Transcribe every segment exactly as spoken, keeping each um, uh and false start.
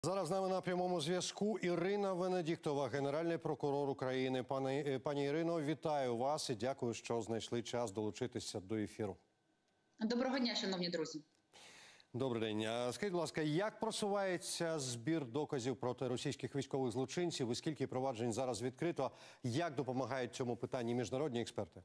Зараз з нами на прямому зв'язку Ірина Венедіктова, Генеральний прокурор України. Пані, пані Ірино, вітаю вас і дякую, що знайшли час долучитися до ефіру. Доброго дня, шановні друзі. Добрий день. Скажіть, будь ласка, як просувається збір доказів проти російських військових злочинців і скільки проваджень зараз відкрито? Як допомагають цьому питанні міжнародні експерти?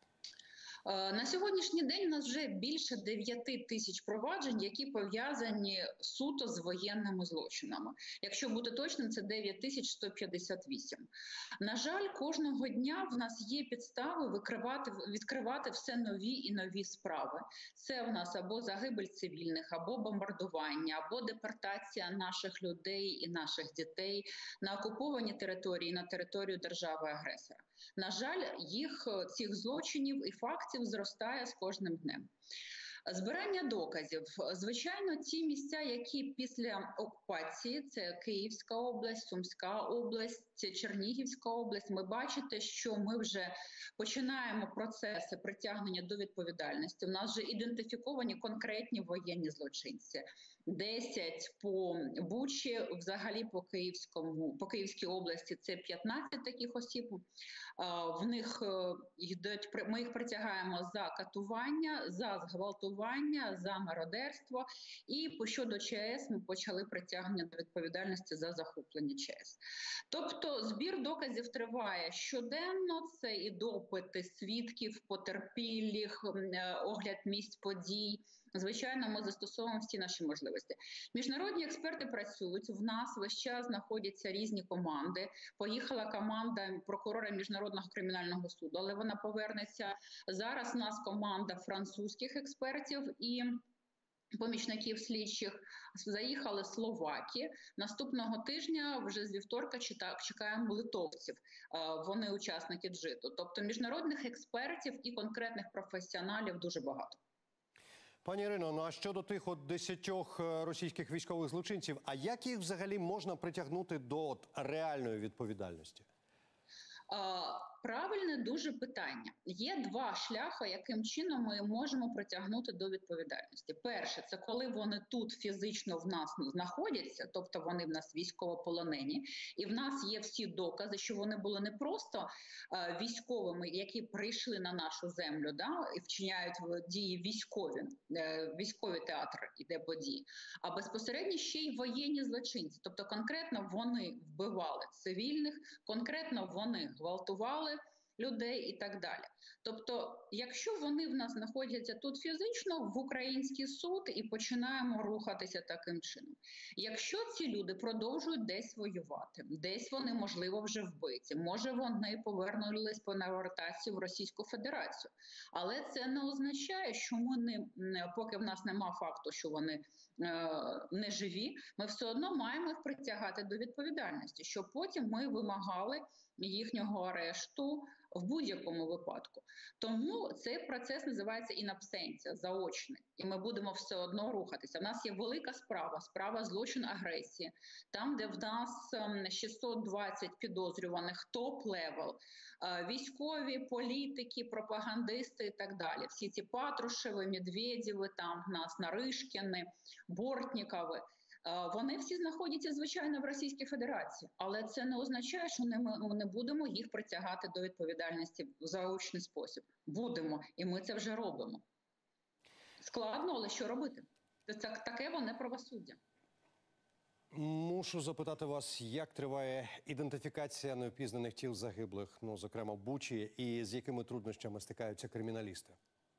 На сьогоднішній день у нас вже більше дев'яти тисяч проваджень, які пов'язані суто з воєнними злочинами. Якщо бути точним, це дев'ять тисяч сто п'ятдесят вісім. На жаль, кожного дня в нас є підстави викривати, відкривати все нові і нові справи. Це в нас або загибель цивільних, або бомбардування, або депортація наших людей і наших дітей на окуповані території, на територію держави-агресора. На жаль, їх, цих злочинів і фактів зростає з кожним днем. Збирання доказів. Звичайно, ті місця, які після окупації, це Київська область, Сумська область, Чернігівська область, ми бачите, що ми вже починаємо процеси притягнення до відповідальності. У нас вже ідентифіковані конкретні воєнні злочинці. десять по Бучі, взагалі по Київському, по Київській області це п'ятнадцять таких осіб. В них йдуть, ми їх притягаємо за катування, за зґвалтування, за мародерство. І щодо ЧАЕС ми почали притягнення до відповідальності за захоплення ЧАЕС. Тобто збір доказів триває щоденно, це і допити свідків, потерпілих, огляд місць подій. Звичайно, ми застосовуємо всі наші можливості. Міжнародні експерти працюють, в нас весь час знаходяться різні команди. Поїхала команда прокурора Міжнародного кримінального суду, але вона повернеться. Зараз у нас команда французьких експертів і помічників слідчих. Заїхали словаки. Наступного тижня, вже з вівторка, чекаємо литовців. Вони учасники джиту. Тобто міжнародних експертів і конкретних професіоналів дуже багато. Пані Ірино, ну а щодо тих от десятьох російських військових злочинців, а як їх взагалі можна притягнути до от реальної відповідальності? Правильне дуже питання. Є два шляхи, яким чином ми можемо притягнути до відповідальності. Перше, це коли вони тут фізично в нас знаходяться, тобто вони в нас військовополонені, і в нас є всі докази, що вони були не просто військовими, які прийшли на нашу землю, да, і вчиняють дії військові, військові театри іде події, а безпосередньо ще й воєнні злочинці. Тобто конкретно вони вбивали цивільних, конкретно вони гвалтували людей і так далі. Тобто, якщо вони в нас знаходяться тут фізично, в український суд і починаємо рухатися таким чином. Якщо ці люди продовжують десь воювати, десь вони, можливо, вже вбиті, може вони повернулись по навертацію в Російську Федерацію, але це не означає, що ми не, поки в нас нема факту, що вони е, не живі, ми все одно маємо їх притягати до відповідальності, щоб потім ми вимагали їхнього арешту в будь-якому випадку. Тому цей процес називається інабсенція, заочний. І ми будемо все одно рухатися. У нас є велика справа, справа злочин агресії. Там, де в нас шістсот двадцять підозрюваних, топ-левел, військові, політики, пропагандисти і так далі. Всі ці Патрушеви, Медведєви, там в нас Наришкіни, Бортнікови. Вони всі знаходяться, звичайно, в Російській Федерації, але це не означає, що ми не будемо їх притягати до відповідальності в заочний спосіб. Будемо, і ми це вже робимо. Складно, але що робити? Це таке воно правосуддя. Мушу запитати вас, як триває ідентифікація неопізнаних тіл загиблих, ну, зокрема в Бучі, і з якими труднощами стикаються криміналісти?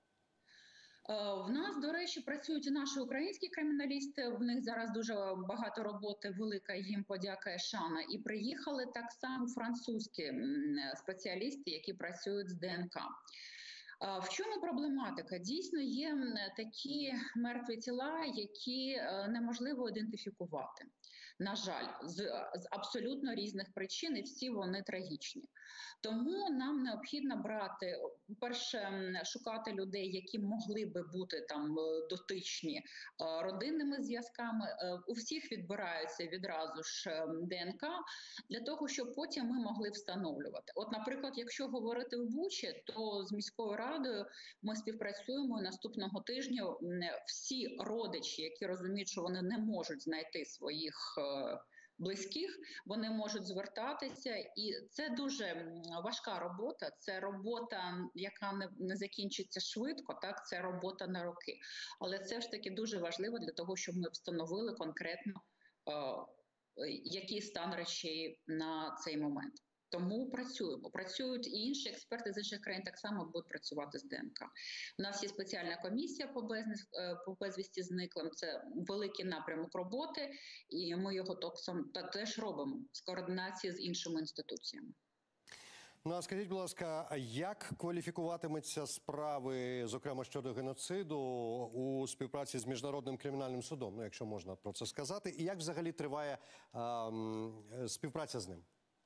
В нас, до речі, працюють і наші українські криміналісти, в них зараз дуже багато роботи, велика їм подяка і шана. І приїхали так само французькі спеціалісти, які працюють з ДНК. В чому проблематика? Дійсно, є такі мертві тіла, які неможливо ідентифікувати. На жаль, з, з абсолютно різних причин, і всі вони трагічні. Тому нам необхідно брати, по-перше, шукати людей, які могли би бути там дотичні родинними зв'язками. У всіх відбираються відразу ж ДНК, для того, щоб потім ми могли встановлювати. От, наприклад, якщо говорити в Бучі, то з міською радою Радою ми співпрацюємо. Наступного тижня всі родичі, які розуміють, що вони не можуть знайти своїх близьких, вони можуть звертатися, і це дуже важка робота. Це робота, яка не, не закінчиться швидко, так, це робота на роки. Але це ж таки дуже важливо для того, щоб ми встановили конкретно, е, який стан речей на цей момент. Тому працюємо. Працюють і інші експерти з інших країн так само будуть працювати з ДНК. У нас є спеціальна комісія по, без, по безвісті зниклим. Це великий напрямок роботи, і ми його токсом та теж робимо з координації з іншими інституціями. Ну, а скажіть, будь ласка, як кваліфікуватимуться справи, зокрема щодо геноциду, у співпраці з Міжнародним кримінальним судом, ну, якщо можна про це сказати, і як взагалі триває ем, співпраця з ним?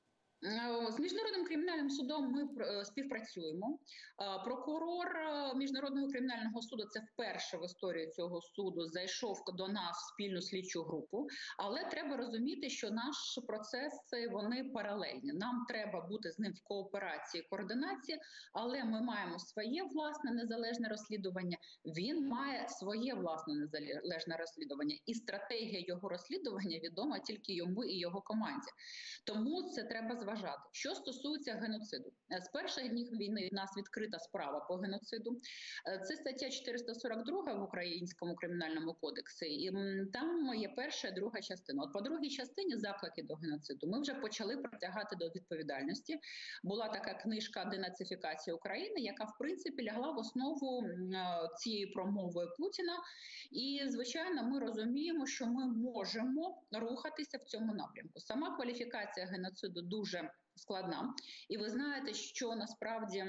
З Міжнародним кримінальним судом ми співпрацюємо. Прокурор Міжнародного кримінального суду, це вперше в історії цього суду, зайшов до нас в спільну слідчу групу. Але треба розуміти, що наші процеси, вони паралельні. Нам треба бути з ним в кооперації, координації, але ми маємо своє власне незалежне розслідування, він має своє власне незалежне розслідування. І стратегія його розслідування відома тільки йому і його команді. Тому це треба зважати. Що стосується геноциду. З перших днів війни в нас відкрита справа по геноциду. Це стаття чотириста сорок два в Українському кримінальному кодексі. І там є перша і друга частина. От по другій частині заклики до геноциду ми вже почали притягати до відповідальності. Була така книжка «Денацифікація України», яка, в принципі, лягла в основу цієї промови Путіна. І, звичайно, ми розуміємо, що ми можемо рухатися в цьому напрямку. Сама кваліфікація геноциду дуже складна. І ви знаєте, що насправді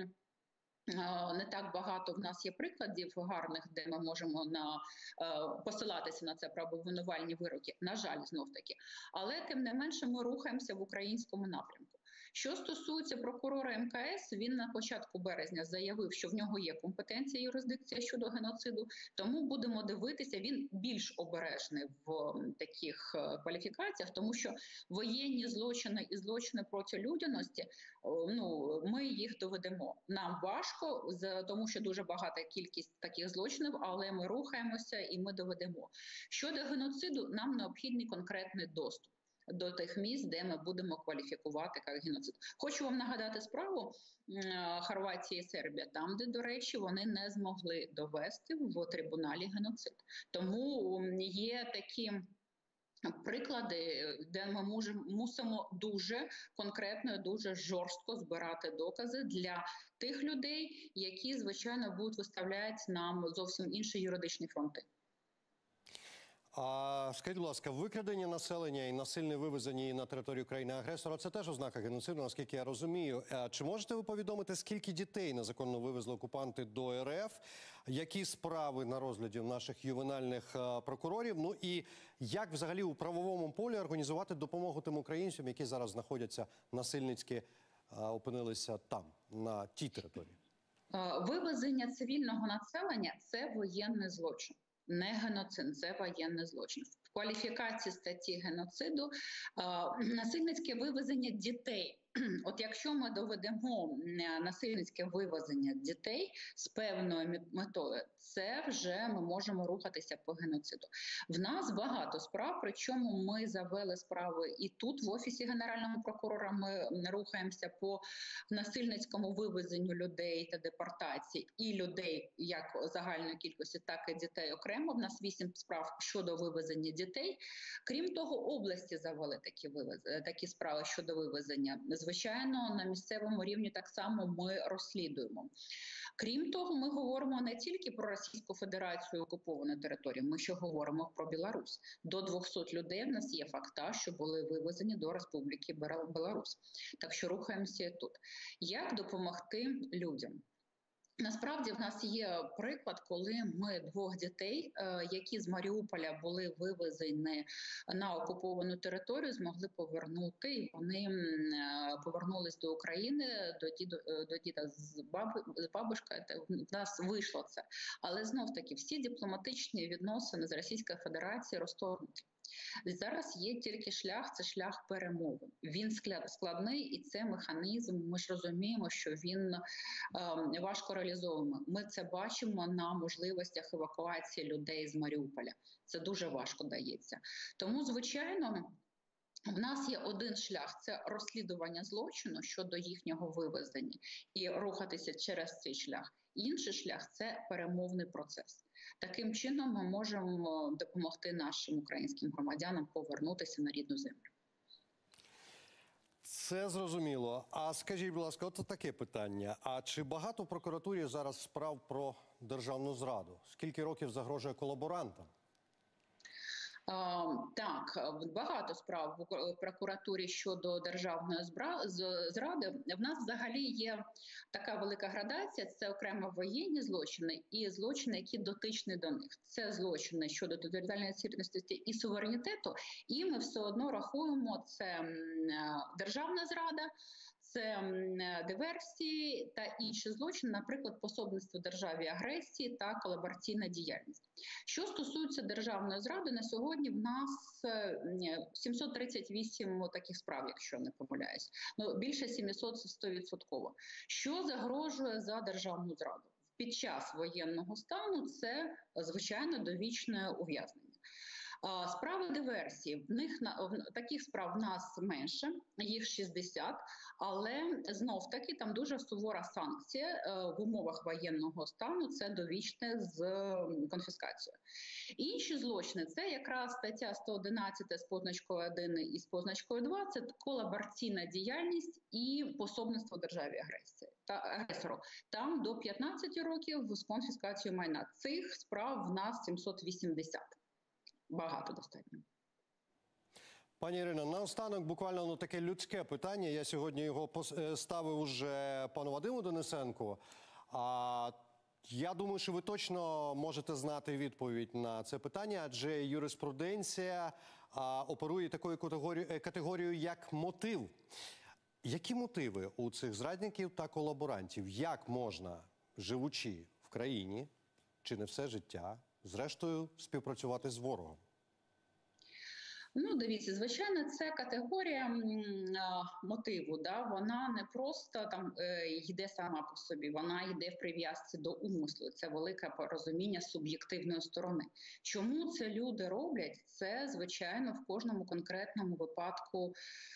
не так багато в нас є прикладів гарних, де ми можемо на, посилатися на це про обвинувальні вироки. На жаль, знов-таки. Але, тим не менше, ми рухаємося в українському напрямку. Що стосується прокурора ем ка ес, він на початку березня заявив, що в нього є компетенція юрисдикція щодо геноциду, тому будемо дивитися, він більш обережний в таких кваліфікаціях, тому що воєнні злочини і злочини проти людяності, ну, ми їх доведемо. Нам важко, тому що дуже багата кількість таких злочинів, але ми рухаємося і ми доведемо. Щодо геноциду, нам необхідний конкретний доступ до тих місць, де ми будемо кваліфікувати як геноцид. Хочу вам нагадати справу Хорватії і Сербії, там, де, до речі, вони не змогли довести в трибуналі геноцид. Тому є такі приклади, де ми можемо, мусимо дуже конкретно, дуже жорстко збирати докази для тих людей, які, звичайно, будуть виставляти нам зовсім інші юридичні фронти. А скажіть, будь ласка, викрадення населення і насильне вивезення на територію країни-агресора – це теж ознака геноциду, наскільки я розумію. Чи можете ви повідомити, скільки дітей незаконно вивезли окупанти до ер еф? Які справи на розгляді наших ювенальних прокурорів? Ну і як взагалі у правовому полі організувати допомогу тим українцям, які зараз знаходяться насильницьки, опинилися там, на тій території? Вивезення цивільного населення – це воєнний злочин. Не геноцид, це воєнний злочин. В кваліфікації статті геноциду насильницьке вивезення дітей. От якщо ми доведемо насильницьке вивезення дітей з певною метою, це вже ми можемо рухатися по геноциду. В нас багато справ, причому ми завели справи і тут, в Офісі Генерального прокурора, ми рухаємося по насильницькому вивезенню людей та депортації і людей як загальної кількості, так і дітей окремо. В нас вісім справ щодо вивезення дітей. Крім того, області завели такі, вивез... такі справи щодо вивезення. Звичайно, на місцевому рівні так само ми розслідуємо. Крім того, ми говоримо не тільки про Російську Федерацію, окуповану територію, ми ще говоримо про Білорусь. До двохсот людей в нас є факта, що були вивезені до Республіки Білорусь. Так що рухаємося тут. Як допомогти людям? Насправді в нас є приклад, коли ми двох дітей, які з Маріуполя були вивезені на окуповану територію, змогли повернути. І вони повернулись до України, до діда, до діда з, баби, з бабушкою. В нас вийшло це. Але знов-таки всі дипломатичні відносини з Російською Федерацією розторгнуті. Зараз є тільки шлях, це шлях перемовин. Він складний, і це механізм. Ми ж розуміємо, що він е, важко реалізовуємо. Ми це бачимо на можливостях евакуації людей з Маріуполя. Це дуже важко дається. Тому, звичайно, в нас є один шлях – це розслідування злочину щодо їхнього вивезення і рухатися через цей шлях. Інший шлях – це перемовний процес. Таким чином ми можемо допомогти нашим українським громадянам повернутися на рідну землю. Це зрозуміло. А скажіть, будь ласка, от таке питання. А чи багато в прокуратурі зараз справ про державну зраду? Скільки років загрожує колаборантам? Так, багато справ в прокуратурі щодо державної зради. В нас взагалі є така велика градація, це окремо воєнні злочини і злочини, які дотичні до них. Це злочини щодо територіальної цілісності і суверенітету, і ми все одно рахуємо, це державна зрада, це диверсії та інші злочини, наприклад, пособництво державі агресії та колабораційна діяльність. Що стосується державної зради, на сьогодні в нас сімсот тридцять вісім таких справ, якщо не помиляюсь. Ну, більше сімсот – сто відсотків. Що загрожує за державну зраду? Під час воєнного стану це, звичайно, довічне ув'язнення. Справи диверсії, в них таких справ в нас менше, їх шістдесят, але знов-таки там дуже сувора санкція в умовах воєнного стану, це довічне з конфіскацією. Інші злочини – це якраз стаття сто одинадцять з позначкою один і з позначкою два, це колабораційна діяльність і пособництво державі агресії та агресору. Там до п'ятнадцяти років з конфіскацією майна. Цих справ в нас сімсот вісімдесят. Багато достатньо. Пані Ірино, наостанок буквально ну, таке людське питання. Я сьогодні його ставив уже пану Вадиму Денисенку. А я думаю, що ви точно можете знати відповідь на це питання, адже юриспруденція а, оперує такою категорією, категорією, як мотив. Які мотиви у цих зрадників та колаборантів? Як можна, живучи в країні, чи не все життя, зрештою, співпрацювати з ворогом? Ну, дивіться, звичайно, це категорія м, мотиву. Да? Вона не просто там е, йде сама по собі, вона йде в прив'язці до умислу. Це велике порозуміння суб'єктивної сторони. Чому це люди роблять? Це, звичайно, в кожному конкретному випадку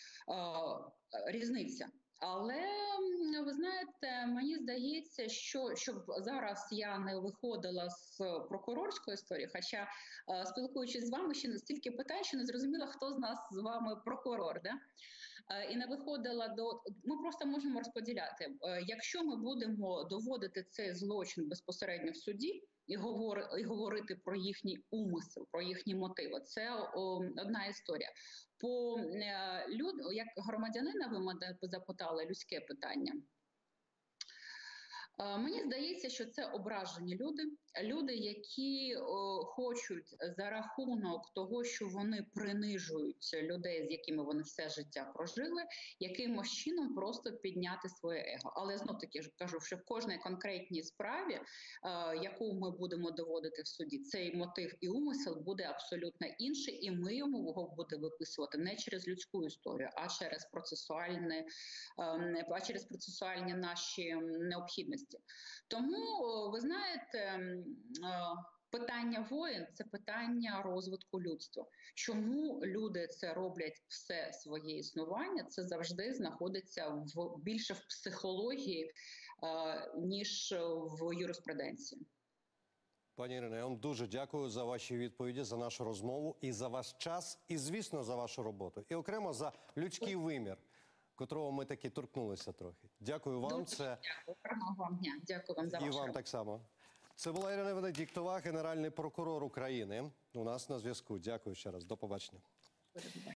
е, різниця. Але, ви знаєте, мені здається, що щоб зараз я не виходила з прокурорської історії, хоча, спілкуючись з вами, ще не стільки питань, що не зрозуміла, хто з нас з вами прокурор, да? І не виходила до... Ми просто можемо розподіляти. Якщо ми будемо доводити цей злочин безпосередньо в суді, і, говор, і говорити про їхній умисел, про їхні мотиви. Це о, одна історія. По е, люд, як громадянина, ви мене запитали людське питання. Е, мені здається, що це ображені люди. Люди, які о, хочуть за рахунок того, що вони принижують людей, з якими вони все життя прожили, якимось чином просто підняти своє его. Але знов-таки кажу, що в кожній конкретній справі, е, яку ми будемо доводити в суді, цей мотив і умисел буде абсолютно інший, і ми йому його буде виписувати не через людську історію, а через процесуальні, е, а через процесуальні наші необхідності. Тому, ви знаєте, питання воїн – це питання розвитку людства. Чому люди це роблять все своє існування, це завжди знаходиться в, більше в психології, ніж в юриспруденції. Пані Ірино, я вам дуже дякую за ваші відповіді, за нашу розмову і за ваш час, і, звісно, за вашу роботу. І окремо за людський вимір, котрого ми таки торкнулися трохи. Дякую вам. Дуже це... дякую. Гарного вам дня. Дякую вам за вашу І вам роботу. так само. Це була Ірина Венедіктова, генеральний прокурор України. У нас на зв'язку. Дякую ще раз. До побачення.